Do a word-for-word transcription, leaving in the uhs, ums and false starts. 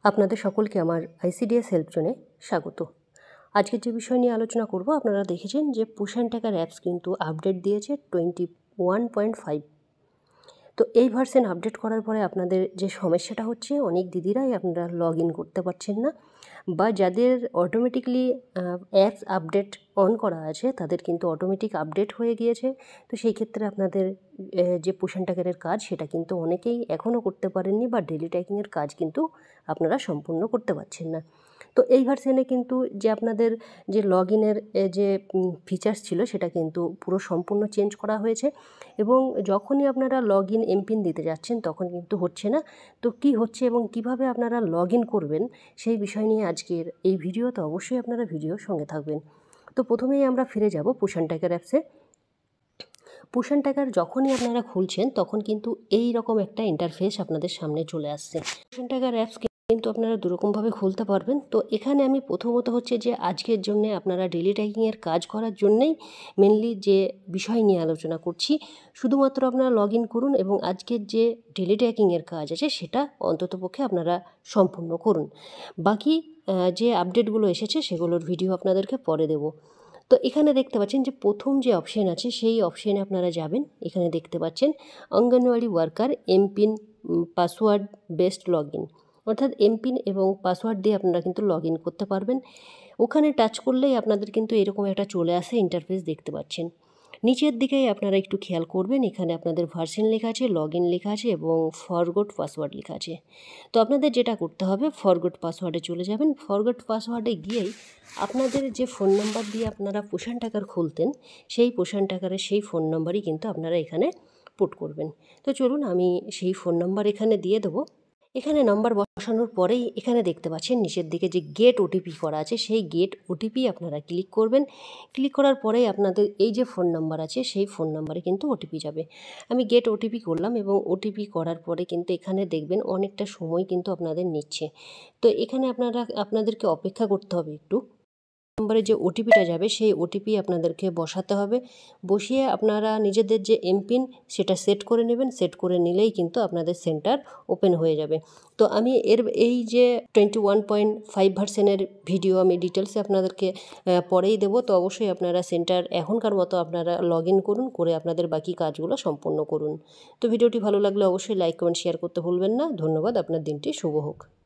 আপনাদের সকলকে আমার আইসিডিএস হেল্প জোনে স্বাগত। আজকের যে বিষয় নিয়ে আলোচনা করব, আপনারা দেখেছেন যে পুশ অ্যান্ড ট্যাগার অ্যাপস কিন্তু আপডেট দিয়েছে টোয়েন্টি ওয়ান পয়েন্ট ফাইভ। তো এই ভার্সন আপডেট করার পরে আপনাদের যে সমস্যাটা হচ্ছে, অনেক দিদিরাই আপনারা লগ ইন করতে পারছেন না, বা যাদের অটোমেটিকলি অ্যাপস আপডেট অন করা আছে তাদের কিন্তু অটোমেটিক আপডেট হয়ে গিয়েছে। তো সেই ক্ষেত্রে আপনাদের যে পুশ অ্যান্ড ট্যাগারের কাজ সেটা কিন্তু অনেকেই এখনও করতে পারেননি, বা ডেলি ট্র্যাকিংয়ের কাজ কিন্তু আপনারা সম্পূর্ণ করতে পারছেন না। তো এই ভার্সনে কিন্তু যে আপনাদের যে লগ ইনের যে ফিচার্স ছিল সেটা কিন্তু পুরো সম্পূর্ণ চেঞ্জ করা হয়েছে, এবং যখনই আপনারা লগ ইন এমপিন দিতে যাচ্ছেন তখন কিন্তু হচ্ছে না। তো কি হচ্ছে এবং কিভাবে আপনারা লগ ইন করবেন সেই বিষয় নিয়ে আজকের এই ভিডিওতে অবশ্যই আপনারা ভিডিওর সঙ্গে থাকবেন। তো প্রথমেই আমরা ফিরে যাব পুশ অ্যান্ড ট্যাগার অ্যাপসে। পুশ অ্যান্ড ট্যাগার যখনই আপনারা খুলছেন তখন কিন্তু এই রকম একটা ইন্টারফেস আপনাদের সামনে চলে আসছে। পুশ অ্যান্ড ট্যাগার অ্যাপস কিন্তু আপনারা দুরকমভাবে খুলতে পারবেন। তো এখানে আমি প্রথমত হচ্ছে যে আজকের জন্যে আপনারা ডেলি ট্র্যাকিংয়ের কাজ করার জন্যেই মেনলি যে বিষয় নিয়ে আলোচনা করছি, শুধুমাত্র আপনারা লগ ইন করুন এবং আজকের যে ডেলি ট্র্যাকিংয়ের কাজ আছে সেটা অন্ততপক্ষে আপনারা সম্পূর্ণ করুন। বাকি যে আপডেটগুলো এসেছে সেগুলোর ভিডিও আপনাদেরকে পরে দেব। তো এখানে দেখতে পাচ্ছেন যে প্রথম যে অপশান আছে সেই অপশানে আপনারা যাবেন। এখানে দেখতে পাচ্ছেন Anganwadi worker MPIN password based log in, অর্থাৎ এমপিন এবং পাসওয়ার্ড দিয়ে আপনারা কিন্তু লগ ইন করতে পারবেন। ওখানে টাচ করলেই আপনাদের কিন্তু এরকম একটা চলে আসে ইন্টারফেস দেখতে পাচ্ছেন। নিচের দিকেই আপনারা একটু খেয়াল করবেন, এখানে আপনাদের ভার্সন লেখা আছে, লগ ইন লেখা আছে এবং ফরগট পাসওয়ার্ড লেখা আছে। তো আপনাদের যেটা করতে হবে, ফরগট পাসওয়ার্ডে চলে যাবেন। ফরগট পাসওয়ার্ডে গিয়েই আপনাদের যে ফোন নাম্বার দিয়ে আপনারা পুশ অ্যান্ড ট্যাগার খুলতেন সেই পুশ অ্যান্ড ট্যাগারের সেই ফোন নাম্বারই কিন্তু আপনারা এখানে পুট করবেন। তো চলুন আমি সেই ফোন নাম্বার এখানে দিয়ে দেবো। এখানে নাম্বার বসানোর পরেই এখানে দেখতে পাচ্ছেন নিচের দিকে যে গেট ওটিপি করা আছে, সেই গেট ওটিপি আপনারা ক্লিক করবেন। ক্লিক করার পরেই আপনাদের এই যে ফোন নাম্বার আছে সেই ফোন নাম্বারে কিন্তু ওটিপি যাবে। আমি গেট ওটিপি করলাম এবং ওটিপি করার পরে কিন্তু এখানে দেখবেন অনেকটা সময় কিন্তু আপনাদের নিচ্ছে। তো এখানে আপনারা আপনাদেরকে অপেক্ষা করতে হবে একটু। নম্বরে যে ওটিপিটা যাবে সেই ওটিপি আপনাদেরকে বসাতে হবে। বসিয়ে আপনারা নিজেদের যে এমপিন সেটা সেট করে নেবেন। সেট করে নিলেই কিন্তু আপনাদের সেন্টার ওপেন হয়ে যাবে। তো আমি এর এই যে টোয়েন্টি ওয়ান পয়েন্ট ফাইভ ভার্সেনের ভিডিও আমি ডিটেলসে আপনাদেরকে পরেই দেবো। তো অবশ্যই আপনারা সেন্টার এখনকার মতো আপনারা লগ ইন করুন, করে আপনাদের বাকি কাজগুলো সম্পন্ন করুন। তো ভিডিওটি ভালো লাগলে অবশ্যই লাইক কমেন্ট শেয়ার করতে ভুলবেন না। ধন্যবাদ, আপনার দিনটি শুভ হোক।